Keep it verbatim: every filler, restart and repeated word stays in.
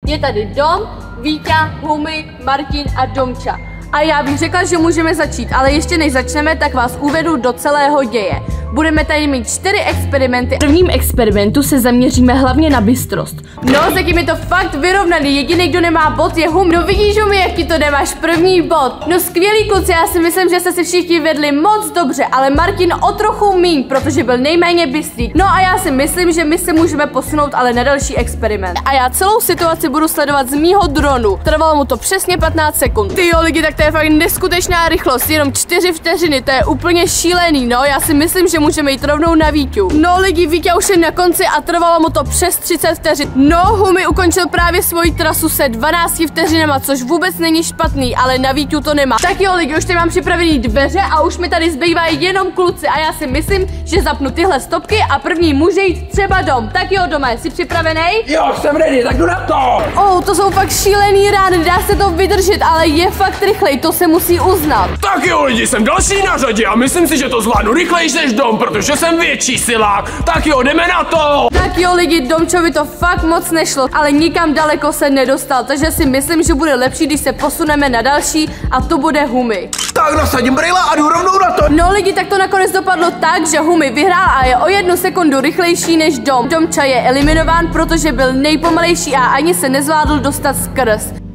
Je tady Dom, Víťa, Humi, Martin a Domča. A já bych řekla, že můžeme začít, ale ještě než začneme, tak vás uvedu do celého děje. Budeme tady mít čtyři experimenty. V prvním experimentu se zaměříme hlavně na bystrost. No, tak je to fakt vyrovnaný. Jediný, kdo nemá bod, je Hum. No vidíš, Humi, jak ti to nemáš první bod. No skvělý kluci, já si myslím, že jste si všichni vedli moc dobře, ale Martin o trochu míň, protože byl nejméně bystrý. No a já si myslím, že my se můžeme posunout ale na další experiment. A já celou situaci budu sledovat z mýho dronu. Trvalo mu to přesně patnáct sekund. Ty jo, lidi, tak to je fakt neskutečná rychlost, jenom čtyři vteřiny, to je úplně šílený. No, já si myslím, že můžeme jít rovnou na Víťu. No lidi, Víťa už je na konci a trvalo mu to přes třicet vteřin. No, Humi ukončil právě svoji trasu se dvanácti vteřinama, což vůbec není špatný, ale na Víťu to nemá. Tak jo lidi, už tady mám připravený dveře a už mi tady zbývají jenom kluci a já si myslím, že zapnu tyhle stopky a první může jít třeba Dom. Tak jo, Dome, jsi připravený? Jo, jsem ready, tak jdu na to! Oh, to jsou fakt šílený rány, dá se to vydržet, ale je fakt rychlej, to se musí uznat. Tak jo lidi, jsem další na řadě a myslím si, že to zvládnu rychlejš než Dom, protože jsem větší silák. Tak jo, jdeme na to! Tak jo lidi, Domčovi to fakt moc nešlo, ale nikam daleko se nedostal, takže si myslím, že bude lepší, když se posuneme na další a to bude Humi. Tak nasadím brýle a jdu rovnou na to. No lidi, tak to nakonec dopadlo tak, že Humi vyhrál a je o jednu sekundu rychlejší než Dom. Domča je eliminován, protože byl nejpomalejší a ani se nezvládl dostat skrz.